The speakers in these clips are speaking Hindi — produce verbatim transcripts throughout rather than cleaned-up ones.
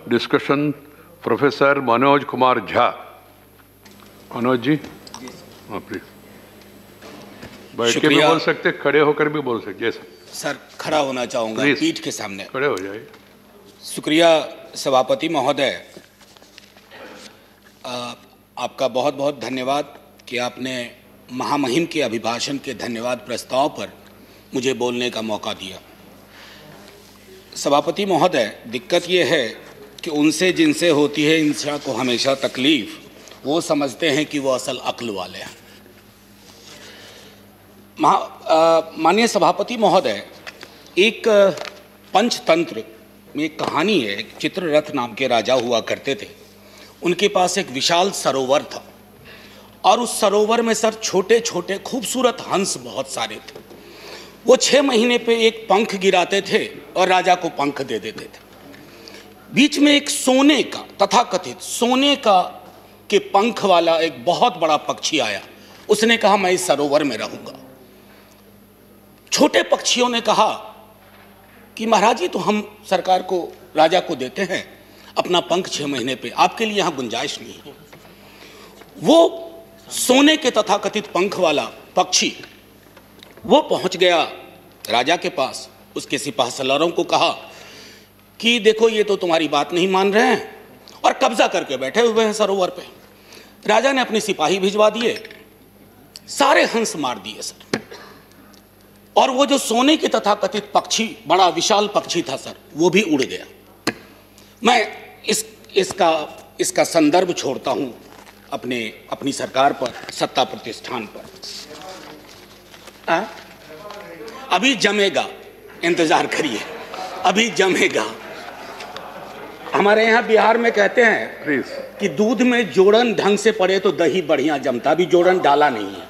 Discussion professor Manoj Kumar Jha. मनोज जी, हाँ प्लीज। बैठ के भी बोल सकते, खड़े होकर भी बोल सकते। सर सर खड़ा होना चाहूँगा पीठ के सामने। खड़े हो जाइए। शुक्रिया सभापति महोदय, आपका बहुत बहुत धन्यवाद कि आपने महामहिम के अभिभाषण के धन्यवाद प्रस्ताव पर मुझे बोलने का मौका दिया। सभापति महोदय, दिक्कत ये है कि उनसे जिनसे होती है इंसान को हमेशा तकलीफ, वो समझते हैं कि वो असल अक्ल वाले हैं। माननीय सभापति महोदय, एक पंचतंत्र में एक कहानी है। एक चित्ररथ नाम के राजा हुआ करते थे। उनके पास एक विशाल सरोवर था और उस सरोवर में सर छोटे छोटे खूबसूरत हंस बहुत सारे थे। वो छः महीने पे एक पंख गिराते थे और राजा को पंख दे देते थे। बीच में एक सोने का, तथाकथित सोने का के पंख वाला एक बहुत बड़ा पक्षी आया। उसने कहा मैं इस सरोवर में रहूंगा। छोटे पक्षियों ने कहा कि महाराज जी, तो हम सरकार को, राजा को देते हैं अपना पंख छः महीने पे, आपके लिए यहाँ गुंजाइश नहीं है। वो सोने के तथाकथित पंख वाला पक्षी वो पहुंच गया राजा के पास। उसके सिपाह सलारों को कहा कि देखो, ये तो तुम्हारी बात नहीं मान रहे हैं और कब्जा करके बैठे हुए हैं सरोवर पे। राजा ने अपने सिपाही भिजवा दिए, सारे हंस मार दिए सर। और वो जो सोने के तथाकथित पक्षी, बड़ा विशाल पक्षी था सर, वो भी उड़ गया। मैं इस इसका इसका संदर्भ छोड़ता हूं अपने अपनी सरकार पर, सत्ता प्रतिष्ठान पर। आ? अभी जमेगा, इंतजार करिए, अभी जमेगा। हमारे यहाँ बिहार में कहते हैं कि दूध में जोड़न ढंग से पड़े तो दही बढ़िया जमता। अभी जोड़न डाला नहीं है।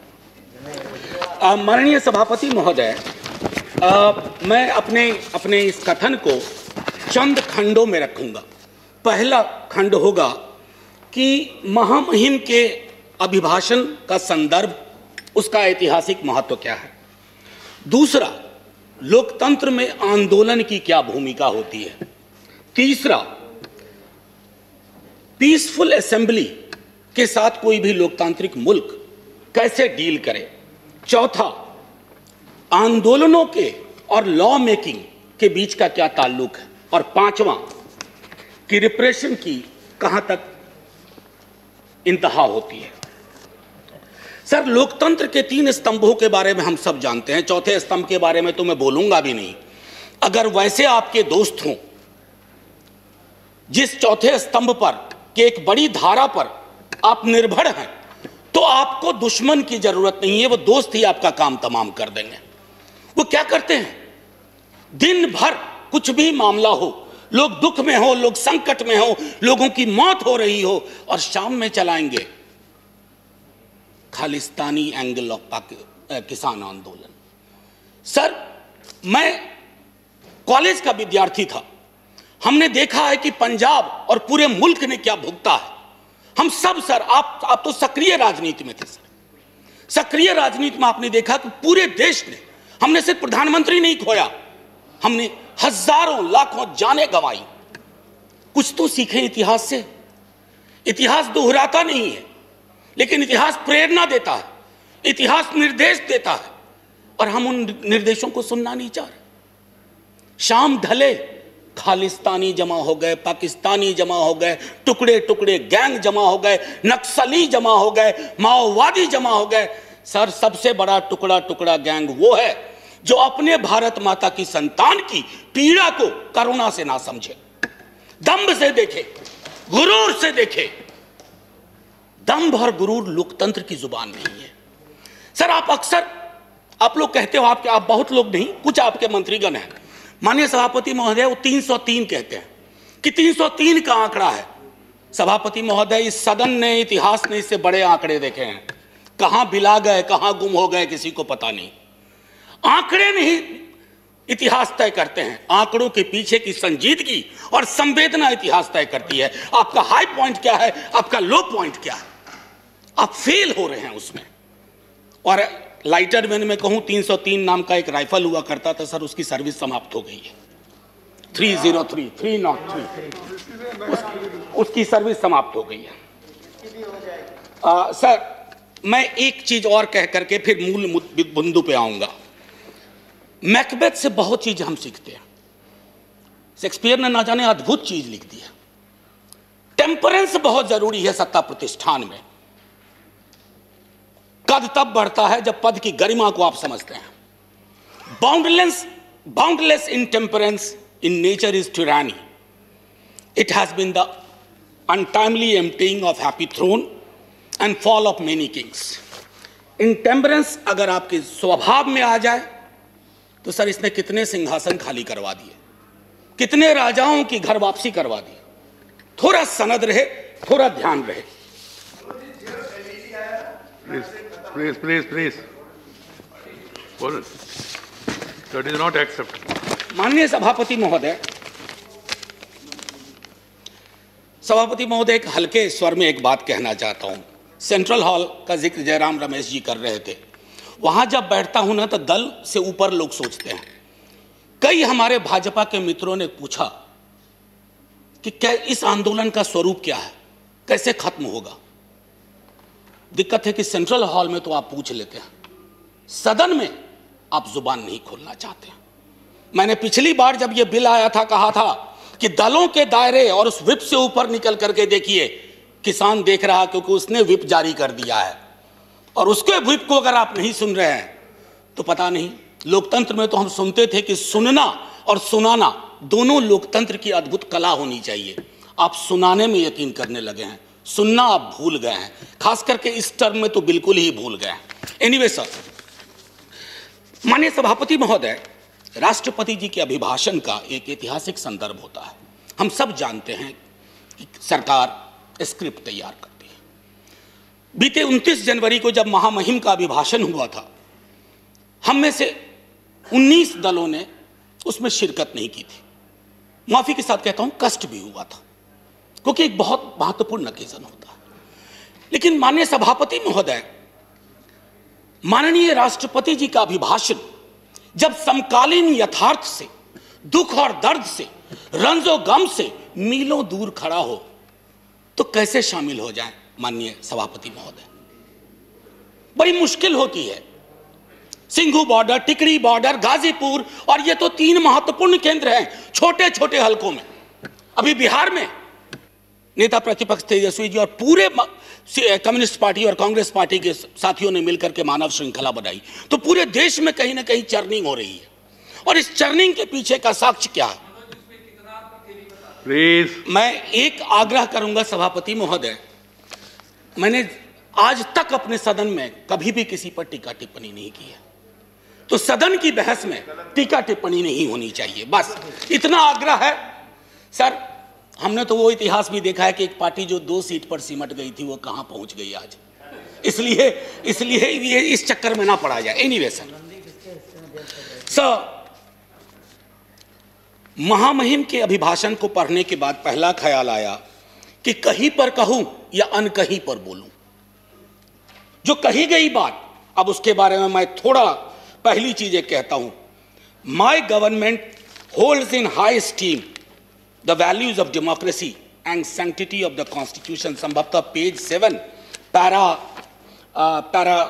माननीय सभापति महोदय, मैं अपने अपने इस कथन को चंद खंडों में रखूंगा। पहला खंड होगा कि महामहिम के अभिभाषण का संदर्भ, उसका ऐतिहासिक महत्व क्या है। दूसरा, लोकतंत्र में आंदोलन की क्या भूमिका होती है। तीसरा, पीसफुल असेंबली के साथ कोई भी लोकतांत्रिक मुल्क कैसे डील करे। चौथा, आंदोलनों के और लॉ मेकिंग के बीच का क्या ताल्लुक है। और पांचवा, कि रिप्रेशन की कहां तक इंतहा होती है। सर, लोकतंत्र के तीन स्तंभों के बारे में हम सब जानते हैं। चौथे स्तंभ के बारे में तो मैं बोलूंगा भी नहीं। अगर वैसे आपके दोस्त हों जिस चौथे स्तंभ पर कि एक बड़ी धारा पर आप निर्भर हैं, तो आपको दुश्मन की जरूरत नहीं है, वो दोस्त ही आपका काम तमाम कर देंगे। वो क्या करते हैं, दिन भर कुछ भी मामला हो, लोग दुख में हो, लोग संकट में हो, लोगों की मौत हो रही हो, और शाम में चलाएंगे खालिस्तानी एंगल ऑफ किसान आंदोलन। सर, मैं कॉलेज का विद्यार्थी था। हमने देखा है कि पंजाब और पूरे मुल्क ने क्या भुगता है। हम सब सर, आप आप तो सक्रिय राजनीति में थे सर। सक्रिय राजनीति में आपने देखा कि पूरे देश ने, हमने सिर्फ प्रधानमंत्री नहीं खोया, हमने हजारों लाखों जाने गंवाई। कुछ तो सीखे इतिहास से। इतिहास दोहराता नहीं है, लेकिन इतिहास प्रेरणा देता है, इतिहास निर्देश देता है, और हम उन निर्देशों को सुनना नहीं चाह रहे। शाम ढले, खालिस्तानी जमा हो गए, पाकिस्तानी जमा हो गए, टुकड़े टुकड़े गैंग जमा हो गए, नक्सली जमा हो गए, माओवादी जमा हो गए। सर, सबसे बड़ा टुकड़ा टुकड़ा गैंग वो है जो अपने भारत माता की संतान की पीड़ा को करुणा से ना समझे, दंभ से देखे, गुरूर से देखे। दंभ और गुरूर लोकतंत्र की जुबान नहीं है। सर, आप अक्सर आप लोग कहते हो, आपके आप बहुत लोग नहीं, कुछ आपके मंत्रीगण हैं, माननीय सभापति महोदय, वो तीन सौ तीन कहते हैं कि तीन सौ तीन का आंकड़ा है। सभापति महोदय, इस सदन ने, इतिहास ने इससे बड़े आंकड़े देखे हैं। कहां बिला गए, कहां गुम हो गए, किसी को पता नहीं। आंकड़े नहीं इतिहास तय करते हैं, आंकड़ों के पीछे की संजीदगी और संवेदना इतिहास तय करती है। आपका हाई पॉइंट क्या है, आपका लो पॉइंट क्या है, आप फेल हो रहे हैं उसमें। और लाइटरमैन में कहूं, तीन सौ तीन नाम का एक राइफल हुआ करता था सर, उसकी सर्विस समाप्त हो गई है। Three zero three three nought three उस, उसकी सर्विस समाप्त हो गई है। आ, सर मैं एक चीज और कह करके फिर मूल बिंदु पे आऊंगा। मैकबेथ से बहुत चीज हम सीखते हैं। शेक्सपियर ने ना जाने अद्भुत चीज लिख दी है। टेम्परेंस बहुत जरूरी है सत्ता प्रतिष्ठान में। कद तब बढ़ता है जब पद की गरिमा को आप समझते हैं। Boundless boundless intemperance in nature is tyranny. It has been the untimely emptying of happy throne and fall of many kings. Intemperance अगर आपके स्वभाव में आ जाए तो सर इसने कितने सिंहासन खाली करवा दिए, कितने राजाओं की घर वापसी करवा दी। थोड़ा सनद रहे, थोड़ा ध्यान रहे। प्लीज प्लीज प्लीज बोलो। That is not accept. माननीय सभापति महोदय, सभापति महोदय एक हल्के स्वर में एक बात कहना चाहता हूं। सेंट्रल हॉल का जिक्र जयराम रमेश जी कर रहे थे। वहां जब बैठता हूं ना तो दल से ऊपर लोग सोचते हैं। कई हमारे भाजपा के मित्रों ने पूछा कि क्या इस आंदोलन का स्वरूप क्या है, कैसे खत्म होगा। दिक्कत है कि सेंट्रल हॉल में तो आप पूछ लेते हैं, सदन में आप जुबान नहीं खोलना चाहते। मैंने पिछली बार जब यह बिल आया था कहा था कि दलों के दायरे और उस विप से ऊपर निकल करके देखिए, किसान देख रहा क्योंकि उसने विप जारी कर दिया है। और उसके विप को अगर आप नहीं सुन रहे हैं तो पता नहीं। लोकतंत्र में तो हम सुनते थे कि सुनना और सुनाना दोनों लोकतंत्र की अद्भुत कला होनी चाहिए। आप सुनाने में यकीन करने लगे हैं, सुनना आप भूल गए हैं। खास करके इस टर्म में तो बिल्कुल ही भूल गए हैं। एनीवे सर, माननीय सभापति महोदय, राष्ट्रपति जी के अभिभाषण का एक ऐतिहासिक संदर्भ होता है। हम सब जानते हैं कि सरकार स्क्रिप्ट तैयार करती है। बीते उनतीस जनवरी को जब महामहिम का अभिभाषण हुआ था, हम में से उन्नीस दलों ने उसमें शिरकत नहीं की थी। माफी के साथ कहता हूं, कष्ट भी हुआ था क्योंकि एक बहुत महत्वपूर्ण ओकेजन होता है। लेकिन माननीय सभापति महोदय, माननीय राष्ट्रपति जी का अभिभाषण जब समकालीन यथार्थ से, दुख और दर्द से, रंजो गम से मीलों दूर खड़ा हो तो कैसे शामिल हो जाए। माननीय सभापति महोदय, बड़ी मुश्किल होती है। सिंघू बॉर्डर, टिकरी बॉर्डर, गाजीपुर, और ये तो तीन महत्वपूर्ण केंद्र हैं छोटे छोटे हलकों में। अभी बिहार में नेता प्रतिपक्ष तेजस्वी जी और पूरे कम्युनिस्ट पार्टी और कांग्रेस पार्टी के साथियों ने मिलकर के मानव श्रृंखला बनाई, तो पूरे देश में कहीं ना कहीं चर्निंग हो रही है। और इस चर्निंग के पीछे का साक्ष्य क्या है? प्लीज, मैं एक आग्रह करूंगा सभापति महोदय, मैंने आज तक अपने सदन में कभी भी किसी पर टीका टिप्पणी नहीं की है, तो सदन की बहस में टीका टिप्पणी नहीं होनी चाहिए, बस इतना आग्रह है। सर, हमने तो वो इतिहास भी देखा है कि एक पार्टी जो दो सीट पर सिमट गई थी वो कहां पहुंच गई आज। इसलिए इसलिए ये इस चक्कर में ना पड़ा जाए। एनीवे सर, सर महामहिम के अभिभाषण को पढ़ने के बाद पहला ख्याल आया कि कहीं पर कहूं या अनकहीं पर बोलूं। जो कही गई बात, अब उसके बारे में मैं थोड़ा पहली चीज एक कहता हूं। My government holds in high esteem the values of democracy and sanctity of the constitution. संभवतः page seven, para para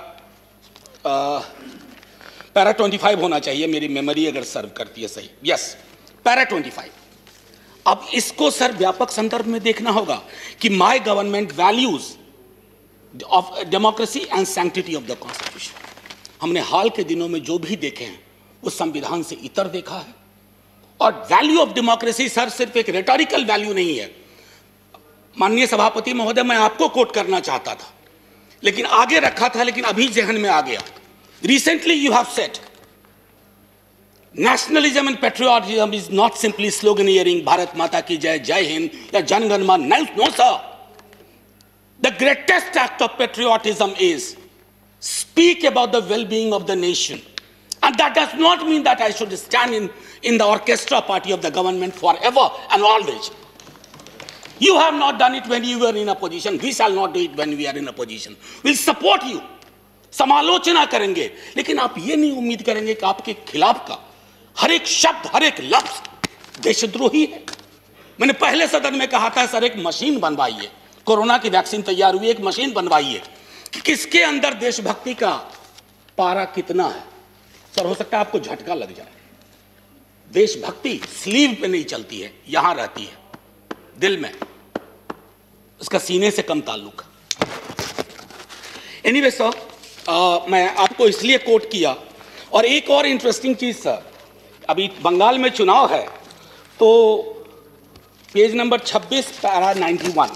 para twenty five होना चाहिए, मेरी मेमोरी अगर सर्व करती है सही। Yes, para twenty five. अब इसको सर व्यापक संदर्भ में देखना होगा कि my government values of democracy and sanctity of the constitution. हमने हाल के दिनों में जो भी देखे हैं वो संविधान से इतर देखा है। और वैल्यू ऑफ डेमोक्रेसी सर सिर्फ एक रेटोरिकल वैल्यू नहीं है। माननीय सभापति महोदय, मैं आपको कोट करना चाहता था लेकिन आगे रखा था, लेकिन अभी जहन में आ गया। Recently you have said nationalism and patriotism is not simply sloganeering Bharat Mata ki jai, Jai Hind या Jan Gan Man. No, no sir. The greatest act of patriotism is speak about the well-being of the nation. And that does not mean that I should stand in, in the orchestra party of the government forever and always. You have not done it when you were in a position. We shall not do it when we are in a position. We'll support you. समालोचना करेंगे, लेकिन आप ये नहीं उम्मीद करेंगे कि आपके खिलाफ का हर एक शब्द, हर एक लफ्ज देशद्रोही है। मैंने पहले सदन में कहा था सर एक मशीन बनवाइए, कोरोना की वैक्सीन तैयार हुई, एक मशीन बनवाइए कि किसके अंदर देशभक्ति का पारा कितना है। सर हो सकता है आपको झटका लग जाए, देशभक्ति स्लीव पे नहीं चलती है, यहां रहती है दिल में, उसका सीने से कम ताल्लुक है। एनीवे सर, मैं आपको इसलिए कोट किया। और एक और इंटरेस्टिंग चीज सर, अभी बंगाल में चुनाव है तो पेज नंबर छब्बीस पैरा नाइन्टी वन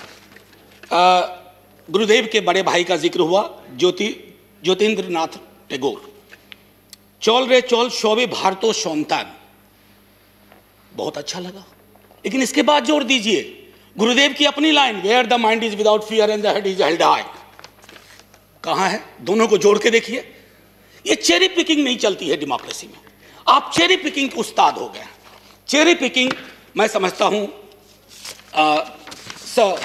गुरुदेव के बड़े भाई का जिक्र हुआ, ज्योति ज्योतिन्द्र नाथ टैगोर। चौल रे चौल शोभे भारतो सौंतान, बहुत अच्छा लगा। लेकिन इसके बाद जोड़ दीजिए गुरुदेव की अपनी line, where the mind is without fear and the head is held high. कहां है? दोनों को जोड़ के देखिए। ये चेरी पिकिंग नहीं चलती है डेमोक्रेसी में। आप चेरी पिकिंग के उस्ताद हो गए। चेरी पिकिंग मैं समझता हूं आ, स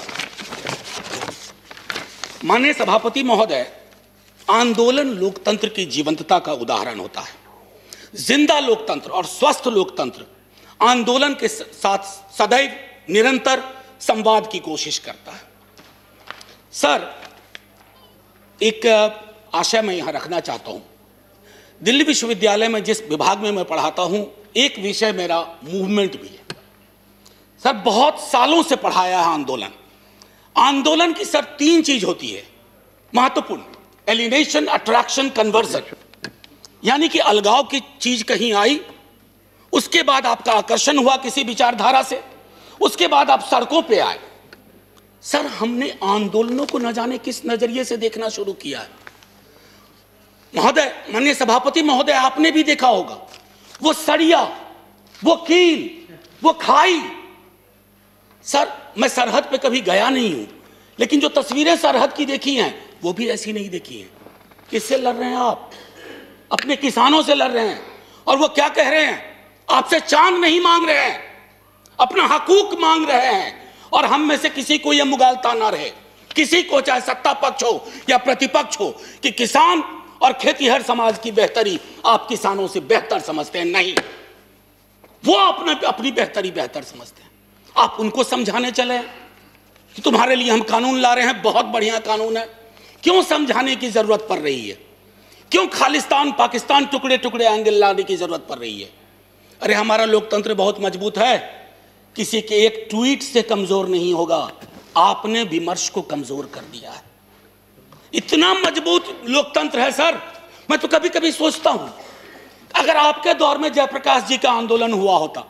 माननीय सभापति महोदय, आंदोलन लोकतंत्र की जीवंतता का उदाहरण होता है। जिंदा लोकतंत्र और स्वस्थ लोकतंत्र आंदोलन के साथ सदैव निरंतर संवाद की कोशिश करता है। सर एक आशय मैं यहां रखना चाहता हूं। दिल्ली विश्वविद्यालय में जिस विभाग में मैं पढ़ाता हूं, एक विषय मेरा मूवमेंट भी है। सर बहुत सालों से पढ़ाया है आंदोलन। आंदोलन की सर तीन चीज होती है महत्वपूर्ण, एलिनेशन, अट्रैक्शन, कन्वर्जन। यानी कि अलगाव की चीज कहीं आई, उसके बाद आपका आकर्षण हुआ किसी विचारधारा से, उसके बाद आप सड़कों पे आए। सर हमने आंदोलनों को न जाने किस नजरिए से देखना शुरू किया है। महोदय, माननीय सभापति महोदय, आपने भी देखा होगा वो सरिया, वो कील, वो खाई। सर मैं सरहद पे कभी गया नहीं हूं, लेकिन जो तस्वीरें सरहद की देखी हैं वो भी ऐसी नहीं देखी हैं। किससे लड़ रहे हैं आप? अपने किसानों से लड़ रहे हैं। और वो क्या कह रहे हैं? आपसे चांद नहीं मांग रहे हैं, अपना हकूक मांग रहे हैं। और हम में से किसी को यह मुगालता ना रहे, किसी को चाहे सत्ता पक्ष हो या प्रतिपक्ष हो, कि किसान और खेतीहर समाज की बेहतरी आप किसानों से बेहतर समझते हैं। नहीं, वो अपने अपनी बेहतरी बेहतर समझते हैं। आप उनको समझाने चले कि तुम्हारे लिए हम कानून ला रहे हैं, बहुत बढ़िया कानून है। क्यों समझाने की जरूरत पड़ रही है? क्यों खालिस्तान पाकिस्तान टुकड़े टुकड़े एंगल लाने की जरूरत पड़ रही है? अरे हमारा लोकतंत्र बहुत मजबूत है, किसी के एक ट्वीट से कमजोर नहीं होगा। आपने विमर्श को कमजोर कर दिया है। इतना मजबूत लोकतंत्र है सर। मैं तो कभी कभी सोचता हूं, अगर आपके दौर में जयप्रकाश जी का आंदोलन हुआ होता।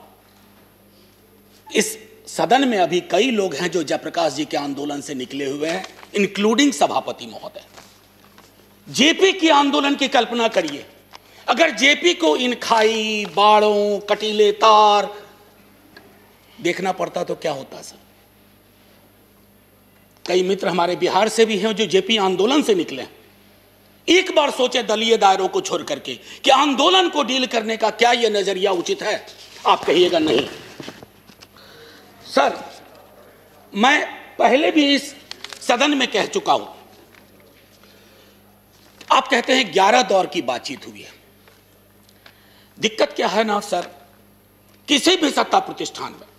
इस सदन में अभी कई लोग हैं जो जयप्रकाश जी के आंदोलन से निकले हुए हैं, इंक्लूडिंग सभापति महोदय। जेपी की आंदोलन की कल्पना करिए, अगर जेपी को इन खाई, बाड़ों, कटीले तार देखना पड़ता तो क्या होता सर? कई मित्र हमारे बिहार से भी हैं जो जेपी आंदोलन से निकले हैं। एक बार सोचे दलीय दायरों को छोड़ करके कि आंदोलन को डील करने का क्या यह नजरिया उचित है? आप कहिएगा नहीं। सर मैं पहले भी इस सदन में कह चुका हूं, आप कहते हैं ग्यारह दौर की बातचीत हुई है। दिक्कत क्या है ना सर, किसी भी सत्ता प्रतिष्ठान में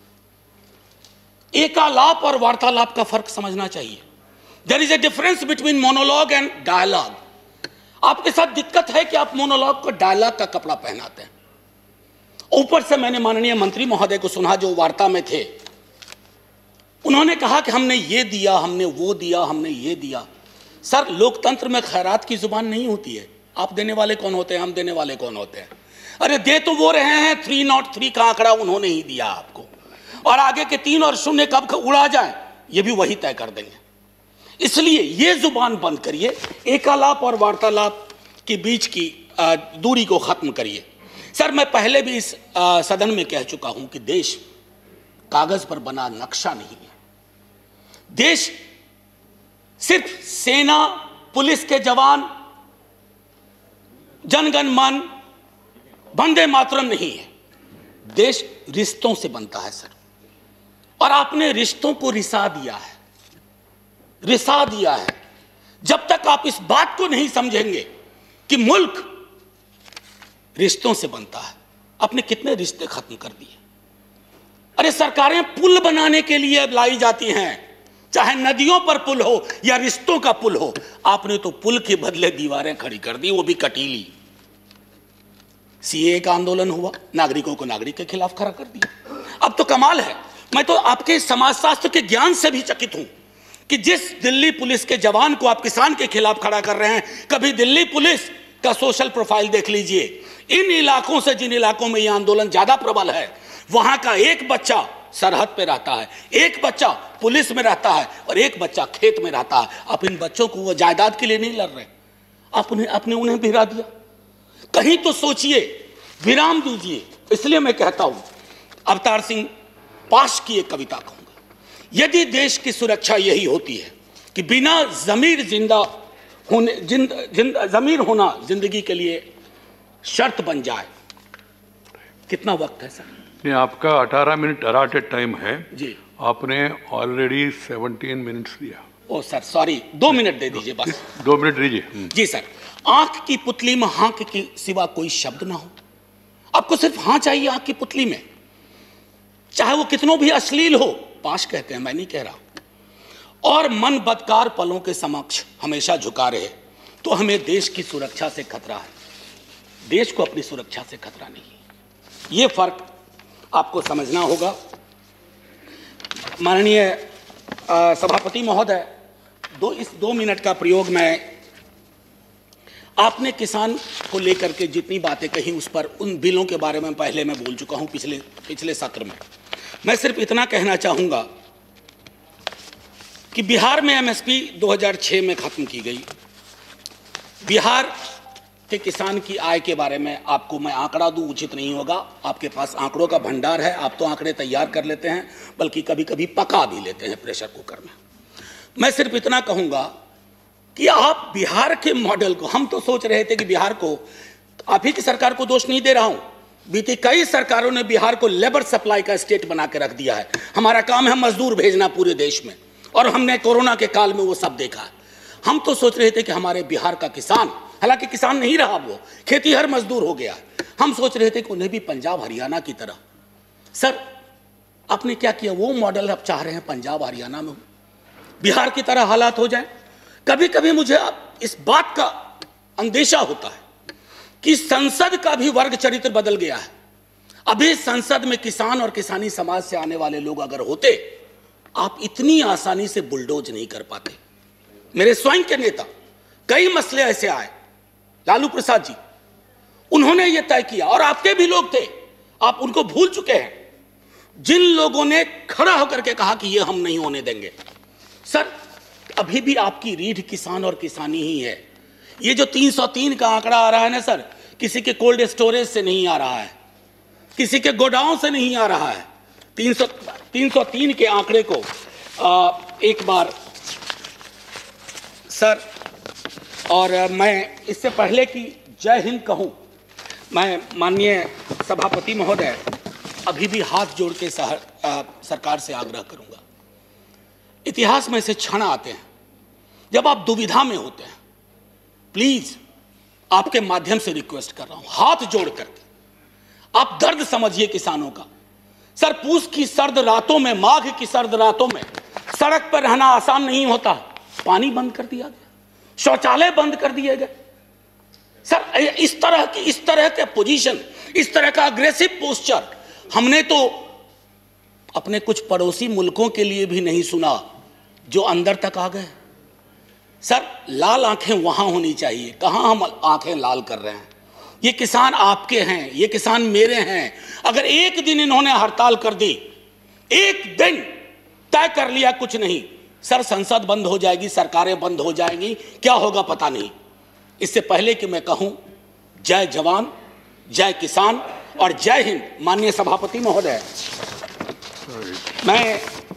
एकालाप और वार्तालाप का फर्क समझना चाहिए। There is a difference between monologue and dialogue. आपके साथ दिक्कत है कि आप मोनोलॉग को डायलॉग का कपड़ा पहनाते हैं। ऊपर से मैंने माननीय मंत्री महोदय को सुना जो वार्ता में थे, उन्होंने कहा कि हमने ये दिया, हमने वो दिया, हमने ये दिया। सर लोकतंत्र में खैरात की जुबान नहीं होती है। आप देने वाले कौन होते हैं, हम देने वाले कौन होते हैं? अरे दे तो वो रहे हैं, थ्री नॉट थ्री का आंकड़ा उन्होंने ही दिया आपको, और आगे के तीन और शून्य कब उड़ा जाए ये भी वही तय कर देंगे। इसलिए ये जुबान बंद करिए, एकालाप और वार्तालाप के बीच की दूरी को खत्म करिए। सर मैं पहले भी इस सदन में कह चुका हूं कि देश कागज पर बना नक्शा नहीं है। देश सिर्फ सेना, पुलिस के जवान, जनगण मन, वंदे मातरम नहीं है। देश रिश्तों से बनता है सर, और आपने रिश्तों को रिसा दिया है, रिसा दिया है। जब तक आप इस बात को नहीं समझेंगे कि मुल्क रिश्तों से बनता है, आपने कितने रिश्ते खत्म कर दिए। अरे सरकारें पुल बनाने के लिए लाई जाती हैं, चाहे नदियों पर पुल हो या रिश्तों का पुल हो। आपने तो पुल के बदले दीवारें खड़ी कर दी, वो भी कटीली। सीए का आंदोलन हुआ, नागरिकों को नागरिक के खिलाफ खड़ा कर दिया। अब तो कमाल है, मैं तो आपके समाजशास्त्र के ज्ञान से भी चकित हूं कि जिस दिल्ली पुलिस के जवान को आप किसान के खिलाफ खड़ा कर रहे हैं, कभी दिल्ली पुलिस का सोशल प्रोफाइल देख लीजिए। इन इलाकों से जिन इलाकों में यह आंदोलन ज्यादा प्रबल है, वहां का एक बच्चा सरहद पे रहता है, एक बच्चा पुलिस में रहता है और एक बच्चा खेत में रहता है। आप इन बच्चों को वो जायदाद के लिए नहीं लड़ रहे, आपने आपने उन्हें भिरा दिया। कहीं तो सोचिए, विराम दीजिए। इसलिए मैं कहता हूं, अवतार सिंह पाश की एक कविता कहूंगा, यदि देश की सुरक्षा यही होती है कि बिना जमीर जिंदा होने जिंद, जिंद, जमीर होना जिंदगी के लिए शर्त बन जाए। कितना वक्त है सर? नहीं, आपका अठारह मिनट अराटेड टाइम है जी, आपने ऑलरेडी सत्रह मिनट्स दिया। ओ सर सॉरी, दो मिनट दे दीजिए बस। दो मिनट दीजिए। जी सर, आंख की पुतली में हाँ के सिवा कोई शब्द ना हो। आपको सिर्फ हाँ चाहिए आंख की पुतली में, चाहे वो कितनों भी अश्लील हो। पाश कहते हैं, मैं नहीं कह रहा। और मन बदकार पलों के समक्ष हमेशा झुका रहे, तो हमें देश की सुरक्षा से खतरा है, देश को अपनी सुरक्षा से खतरा नहीं है। यह फर्क आपको समझना होगा। माननीय सभापति महोदय, दो इस दो मिनट का प्रयोग मैं, आपने किसान को लेकर के जितनी बातें कही उस पर, उन बिलों के बारे में पहले मैं बोल चुका हूं पिछले पिछले सत्र में। मैं सिर्फ इतना कहना चाहूंगा कि बिहार में एमएसपी दो हज़ार छह में खत्म की गई। बिहार के किसान की आय के बारे में आपको मैं आंकड़ा दूं उचित नहीं होगा, आपके पास आंकड़ों का भंडार है, आप तो आंकड़े तैयार कर लेते हैं, बल्कि कभी कभी पका भी लेते हैं प्रेशर कुकर में। मैं सिर्फ इतना कहूंगा कि आप बिहार के मॉडल को, हम तो सोच रहे थे कि बिहार को, आप ही की सरकार को दोष नहीं दे रहा हूं, बीती कई सरकारों ने बिहार को लेबर सप्लाई का स्टेट बना के रख दिया है। हमारा काम है मजदूर भेजना पूरे देश में, और हमने कोरोना के काल में वो सब देखा है। हम तो सोच रहे थे कि हमारे बिहार का किसान, हालांकि किसान नहीं रहा, वो खेती हर मजदूर हो गया। हम सोच रहे थे कि उन्हें भी पंजाब हरियाणा की तरह। सर आपने क्या किया? वो मॉडल आप चाह रहे हैं पंजाब हरियाणा में हो, बिहार की तरह हालात हो जाए। कभी कभी मुझे इस बात का अंदेशा होता है कि संसद का भी वर्ग चरित्र बदल गया है। अभी संसद में किसान और किसानी समाज से आने वाले लोग अगर होते, आप इतनी आसानी से बुलडोज नहीं कर पाते। मेरे स्वयं के नेता, कई मसले ऐसे आए, लालू प्रसाद जी, उन्होंने यह तय किया, और आपके भी लोग थे, आप उनको भूल चुके हैं, जिन लोगों ने खड़ा होकर के कहा कि यह हम नहीं होने देंगे। सर अभी भी आपकी रीढ़ किसान और किसानी ही है। ये जो तीन सौ तीन का आंकड़ा आ रहा है ना सर, किसी के कोल्ड स्टोरेज से नहीं आ रहा है, किसी के गोडाउन से नहीं आ रहा है। तीन सौ तीन सौ तीन के आंकड़े को आ, एक बार सर, और मैं इससे पहले कि जय हिंद कहूं, मैं माननीय सभापति महोदय अभी भी हाथ जोड़ के सहर, आ, सरकार से आग्रह करूंगा। इतिहास में ऐसे क्षण आते हैं जब आप दुविधा में होते हैं। प्लीज आपके माध्यम से रिक्वेस्ट कर रहा हूं, हाथ जोड़ करके आप दर्द समझिए किसानों का। सर पूस की सर्द रातों में, माघ की सर्द रातों में सड़क पर रहना आसान नहीं होता। पानी बंद कर दिया गया, शौचालय बंद कर दिए गए। सर इस तरह की इस तरह के पोजीशन, इस तरह का अग्रेसिव पोस्चर हमने तो अपने कुछ पड़ोसी मुल्कों के लिए भी नहीं सुना, जो अंदर तक आ गए। सर लाल आंखें वहां होनी चाहिए, कहां हम आंखें लाल कर रहे हैं। ये किसान आपके हैं, ये किसान मेरे हैं। अगर एक दिन इन्होंने हड़ताल कर दी, एक दिन तय कर लिया कुछ नहीं, सर संसद बंद हो जाएगी, सरकारें बंद हो जाएंगी, क्या होगा पता नहीं। इससे पहले कि मैं कहूं जय जवान, जय किसान और जय हिंद, माननीय सभापति महोदय, मैं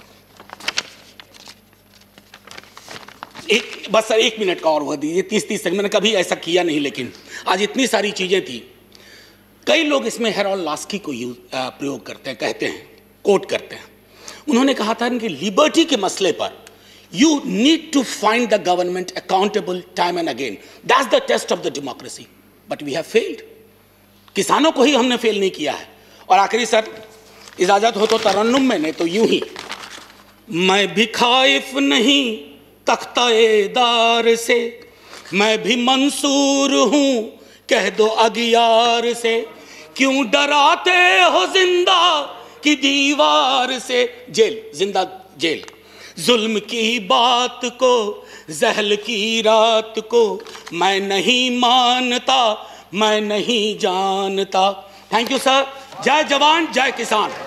एक बस सर एक मिनट का और वह दीजिए, तीस तीस सेकंड। मैंने कभी ऐसा किया नहीं, लेकिन आज इतनी सारी चीजें थी। कई लोग इसमें हेरोल्ड लास्की को यूज प्रयोग करते हैं, कहते हैं, कोट करते हैं। उन्होंने कहा था कि लिबर्टी के मसले पर you need to find the government accountable time and again, that's the test of the democracy, but we have failed. किसानों को ही हमने फेल नहीं किया है। और आखिरी सर, इजाजत हो तो तरन्नुम में, नहीं तो यूं ही। मैं भी खाइफ नहीं तख्ता-ए-दार से, मैं भी मंसूर हूं कह दो अगियार से, क्यों डराते हो जिंदा की दीवार से। जेल, जिंदा जेल। जुल्म की बात को, जहल की रात को मैं नहीं मानता, मैं नहीं जानता। Thank you sir. जय जवान जय किसान।